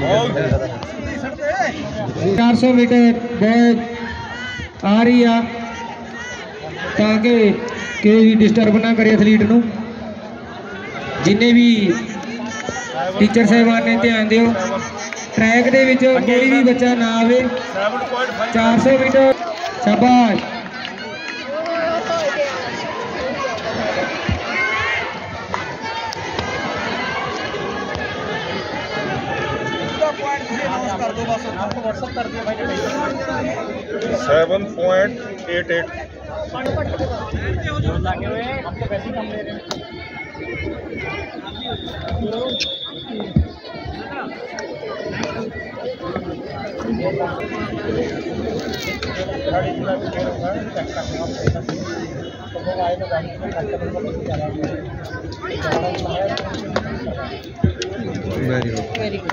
400 metre बहुत आ रही है ताकि कोई डिस्टर्ब ना करे एथलीट नूं। जिन्हें भी टीचर साहबान ने ध्यान दिओ ट्रैक दे विच कोई भी बच्चा ना आवे। 400 मीटर शाबाश। कर दो बस, आपको व्हाट्सएप कर दिया भाई। 7.88 लगे हुए हैं, आपको वैसे ही कम ले रहे हैं। वेरी गुड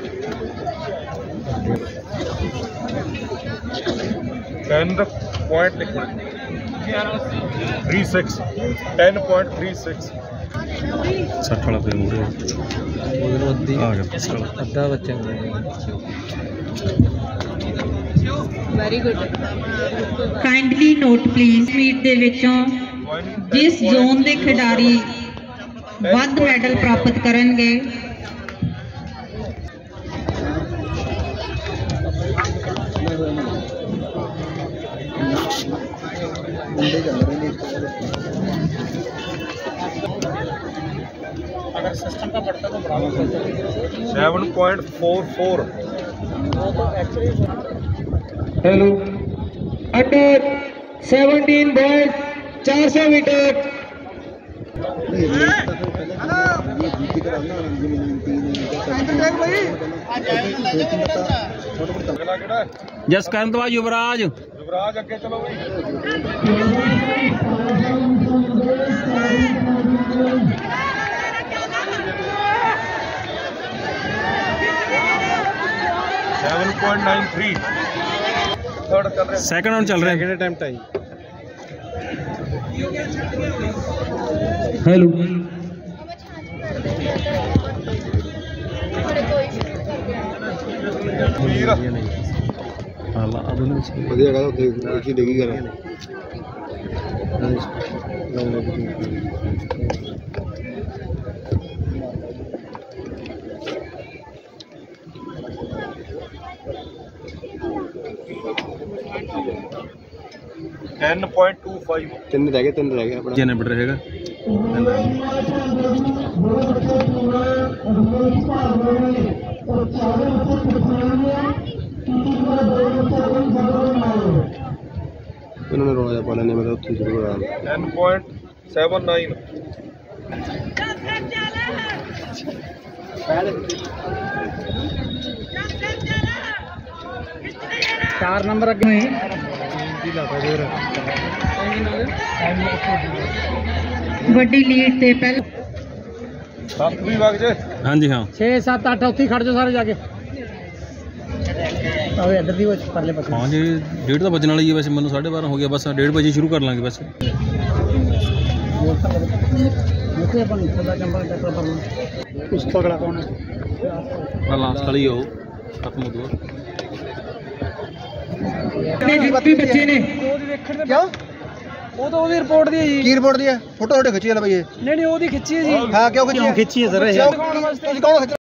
10.36 10.36 60 वाला पे मुड़े आ गया अद्धा बच्चा। Very good. Kindly note please meet दे विचों जिस जोन दे खिडारी ਵੱਧ ਮੈਡਲ ਪ੍ਰਾਪਤ ਕਰਨਗੇ अगर सिस्टम का बढ़ता तो बढ़ावा 7.44 hello under 17 boys 400 metre Jaskand व युवराज अगे चलो भाई। सेकंड राउंड चल रहे हैं। अटेम्प्ट आई। हेलो ਵਧੀਆ ਗੱਲ ਉੱਥੇ ਉੱਚੀ ਡਿੱਗੀ ਕਰ 10.25 ਤਿੰਨ ਰਹਿ ਗਏ ਆਪਣਾ जिन्हें बढ़ रहेगा उन्होंने रोना पा लेने मेरा उत्थे शुरू करा 10.79 4 नंबर अगे ਵੱਡੀ ਲੀਡ ਤੇ ਪਹਿਲਾਂ 7 भी वग जाए। हाँ जी हाँ 6 7 8 ਉੱਥੇ ਖੜ ਜਾਓ ਸਾਰੇ ਜਾ ਕੇ। ਆਵੇ ਇੱਧਰ ਦੀ ਪਰਲੇ ਪਾਸੇ। हाँ जी 1:30 तो बजने वाली है वैसे मैंने 12:30 हो गया बस 1:30 बजे शुरू कर लेंगे वैसे। उस पकड़ा कौन है? लास्ट वाली हो खत्म हो गया। भी बच्चे ने ਕਿਉਂ ਉਹ ਤਾਂ ਉਹਦੀ ਰਿਪੋਰਟ ਦੀ ਹੈ ਜੀ। ਕੀ ਰਿਪੋਰਟ ਦੀ ਹੈ? ਫੋਟੋ ਤੁਹਾਡੇ ਖਿੱਚੀ ਵਾਲਾ ਬਈ ਇਹ ਨਹੀਂ ਉਹਦੀ ਖਿੱਚੀ ਹੈ ਜੀ। ਹਾਂ ਕਿਉਂ ਖਿੱਚੀ ਖਿੱਚੀ ਹੈ ਸਰ ਇਹ? ਤੁਸੀਂ ਕੌਣ